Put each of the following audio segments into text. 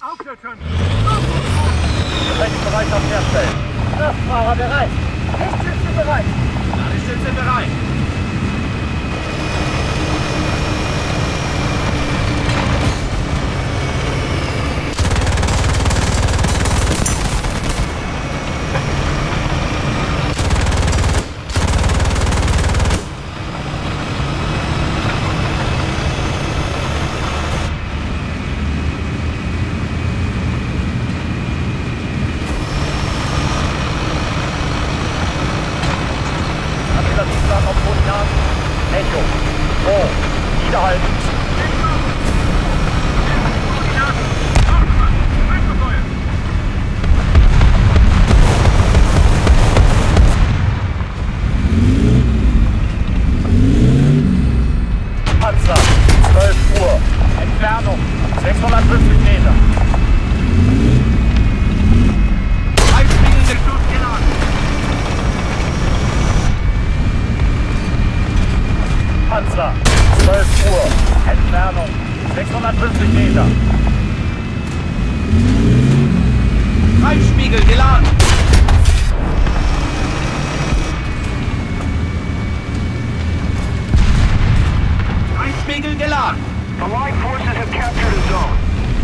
Aufklären! Bereitschaft herstellen. Kraftfahrer bereit. Lichtschütze bereit. Lichtschütze bereit. Echo. So, wiederhalten. Panzer, 12 Uhr. Entfernung, 650 Meter. Panzer, 12 Uhr, Entfernung, 650 Meter. Freispiegel geladen. Freispiegel geladen. The Allied forces have captured a zone.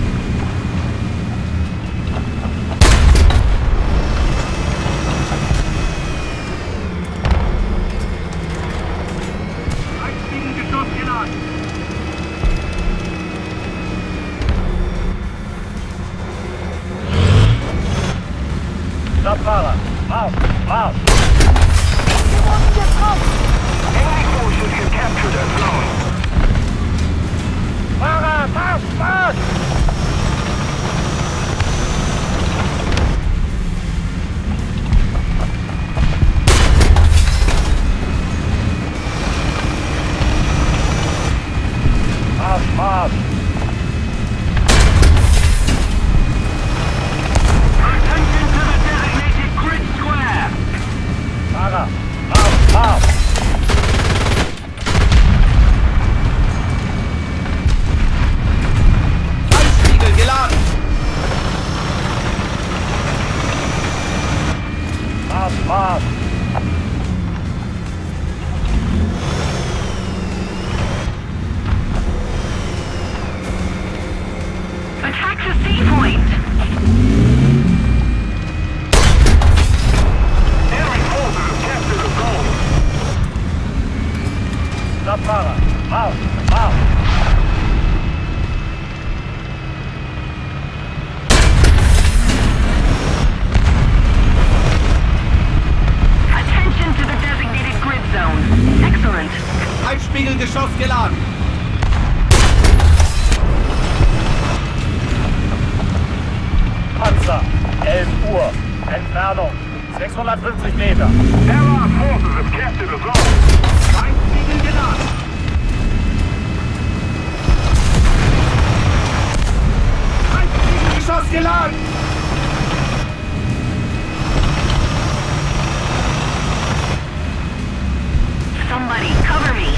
Stadtfahrer, auf, auf! Enemy forces have captured a zone. Fahrer, fahr, fahr! Marsch, marsch! Fahrer, auf, auf! Freispiegel geladen. Marsch, marsch! Attack the sea point! Stadtfahrer, auf, auf! Attention to the designated grid zone. Excellent. Heizspiegelgeschoss geladen. Panzer, 11 Uhr, Entfernung, 650 Meter. Allied forces have captured a zone. Heizspiegel geladen. Heizspiegelgeschoss geladen! Somebody cover me.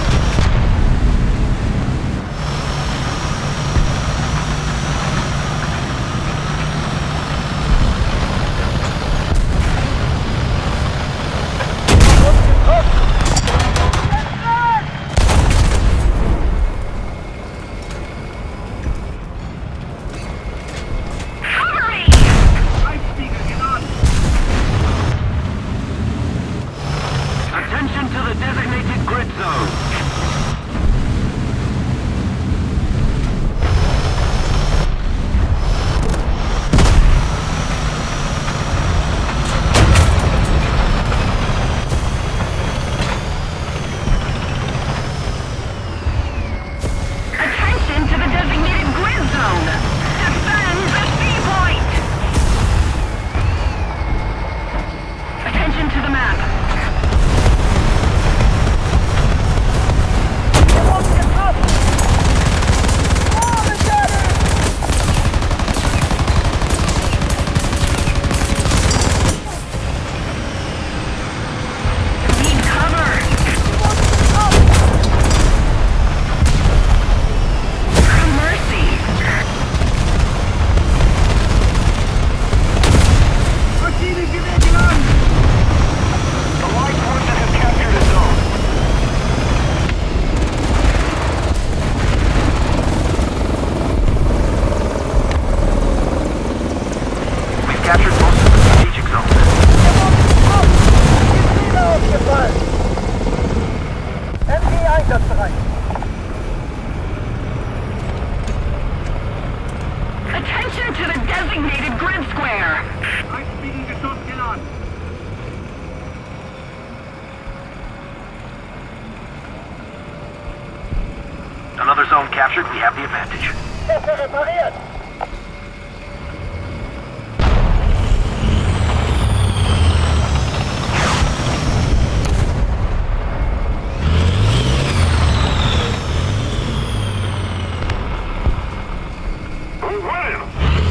Attention to the designated grid zone. Attention to the designated grid zone. Defend the sea point. Attention to the map. Need cover. Mercy. captured most of the strategic zones. Wieder aufgefallen! MG einsatzbereit! Attention to the designated grid square! Feindfliegengeschoss geladen. Another zone captured, we have the advantage. Treffer repariert! We're winning!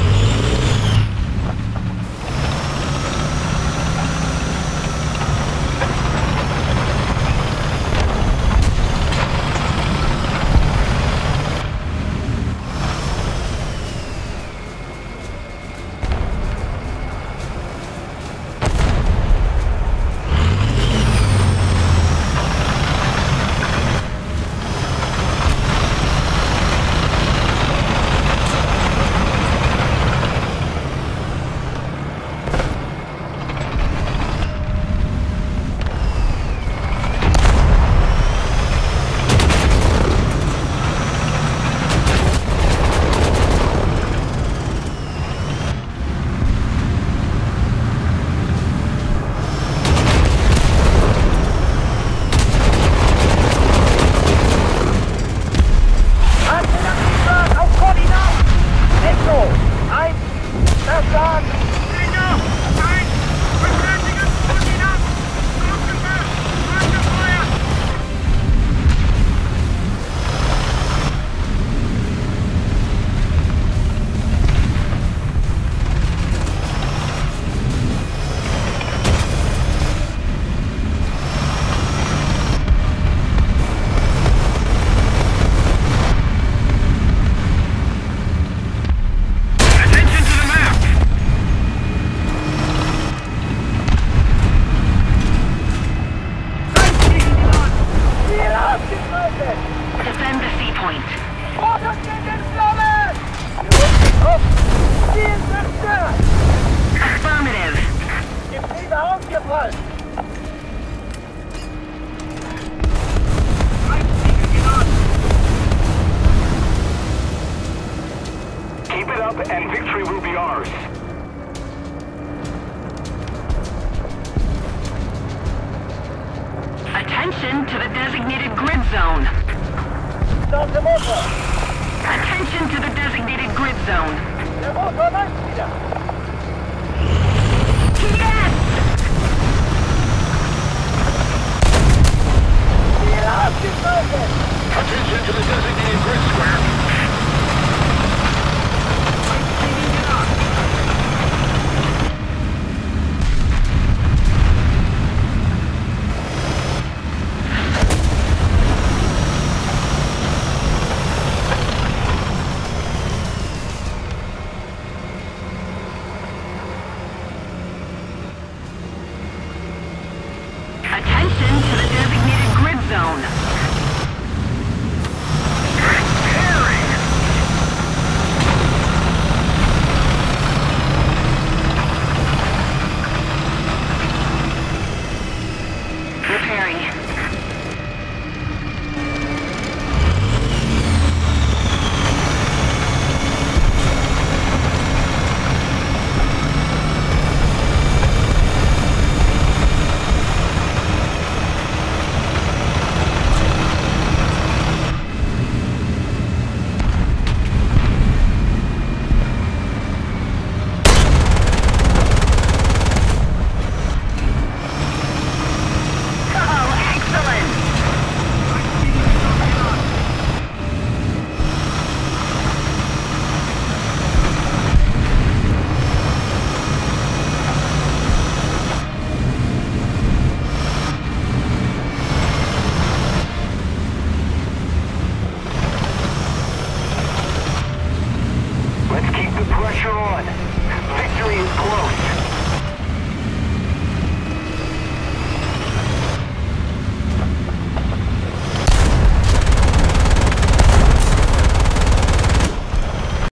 Defend the sea point. Vorder steht in Flammen! Auf! Ziel zerstört! Affirmative. Getriebe ausgefallen! Keep it up and victory will be ours. Attention to the designated grid zone. Start the motor! Attention to the designated grid zone. Der Motor läuft wieder! Yes! Ziel ausgeschaltet! Attention to the designated grid square. Attention to the designated grid zone. Repairing. Let's keep the pressure on. Victory is close.